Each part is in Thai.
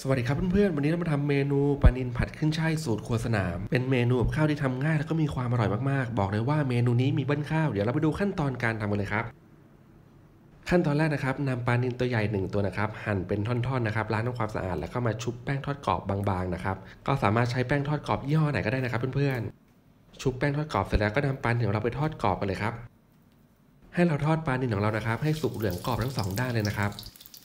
สวัสดีครับเพื่อนๆวันนี้เรามาทำเมนูปลานิลผัดขึ้นฉ่ายสูตรครัวสนามเป็นเมนูกับข้าวที่ทำง่ายแล้วก็มีความอร่อยมากๆบอกเลยว่าเมนูนี้มีเบิ้ลข้าวเดี๋ยวเราไปดูขั้นตอนการทำกันเลยครับขั้นตอนแรกนะครับนำปลานิลตัวใหญ่1ตัวนะครับหั่นเป็นท่อนๆนะครับล้างทำความสะอาดแล้วก็มาชุบแป้งทอดกรอบบางๆนะครับก็สามารถใช้แป้งทอดกรอบยี่ห้อไหนก็ได้นะครับเพื่อนๆชุบแป้งทอดกรอบเสร็จแล้วก็นำปลานิลของเราไปทอดกรอบกันเลยครับให้เราทอดปลานิลของเรานะครับให้สุกเหลืองกรอบทั้ง2ด้านเลยนะครับ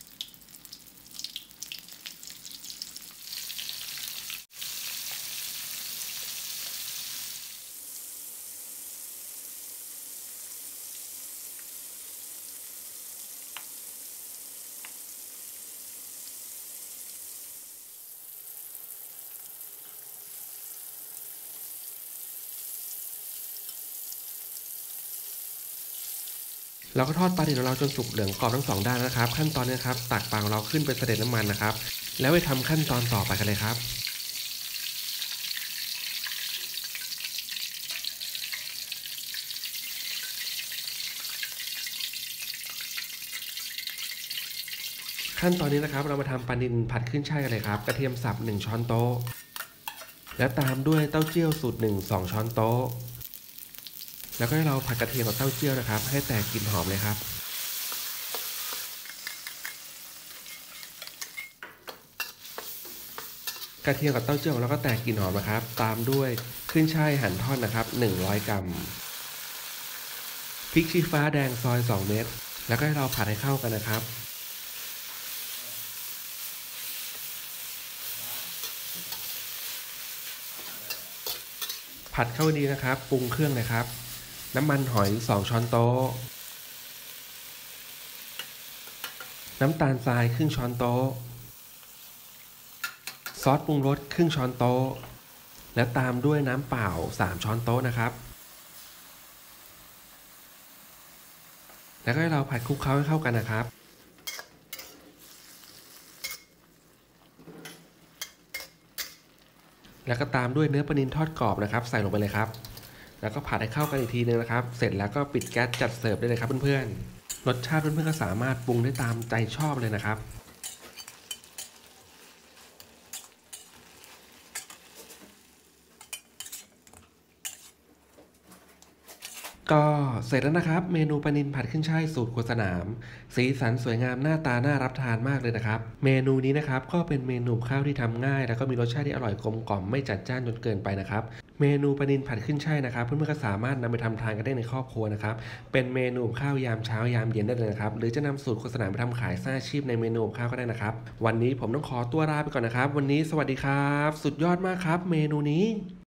เราก็ทอดปลาดิบของเราจนสุกเหลืองกรอบทั้ง2ด้านนะครับขั้นตอนนี้ครับตักปลาของเราขึ้นไปเสด็จน้ำมันนะครับแล้วไปทำขั้นตอนต่อไปกันเลยครับขั้นตอนนี้นะครับเรามาทำปลานิลผัดขึ้นฉ่ายกันเลยครับกระเทียมสับ1ช้อนโต๊ะแล้วตามด้วยเต้าเจี้ยวสูตร2ช้อนโต๊ะแล้วก็ให้เราผัดกระเทียมกับเต้าเจี้ยวนะครับให้แตกกลิ่นหอมเลยครับกระเทียมกับเต้าเจี้ยวของเราก็แตกกลิ่นหอมนะครับตามด้วยขึ้นฉ่ายหั่นท่อนนะครับ100กรัมพริกชี้ฟ้าแดงซอย2เม็ดแล้วก็ให้เราผัดให้เข้ากันนะครับผัดเข้าดีนะครับปรุงเครื่องเลยครับน้ำมันหอย2ช้อนโต๊ะน้ำตาลทรายครึ่งช้อนโต๊ะซอสปรุงรสครึ่งช้อนโต๊ะและตามด้วยน้ำเปล่า3ช้อนโต๊ะนะครับแล้วก็ให้เราผัดคลุกเคล้าให้เข้ากันนะครับแล้วก็ตามด้วยเนื้อปลานิลทอดกรอบนะครับใส่ลงไปเลยครับแล้วก็ผัดให้เข้ากันอีกทีนึงนะครับเสร็จแล้วก็ปิดแก๊สจัดเสิร์ฟได้เลยครับเพื่อนๆรสชาติเพื่อนๆก็สามารถปรุงได้ตามใจชอบเลยนะครับก็เสร็จแล้วนะครับเมนูปลานิลผัดขึ้นฉ่ายสูตรครัวสนามสีสันสวยงามหน้าตาน่ารับทานมากเลยนะครับเมนูนี้นะครับก็เป็นเมนูข้าวที่ทำง่ายแล้วก็มีรสชาติที่อร่อยกลมกล่อมไม่จัดจ้านจนเกินไปนะครับเมนูปลานิลผัดขึ้นฉ่ายนะครับเพื่อนๆก็สามารถนำไปทำทานกันได้ในครอบครัวนะครับเป็นเมนูข้าวยามเช้ายามเย็นได้เลยนะครับหรือจะนำสูตรโฆษณาไปทำขายสร้างอาชีพในเมนูข้าวก็ได้นะครับวันนี้ผมต้องขอตัวลาไปก่อนนะครับวันนี้สวัสดีครับสุดยอดมากครับเมนูนี้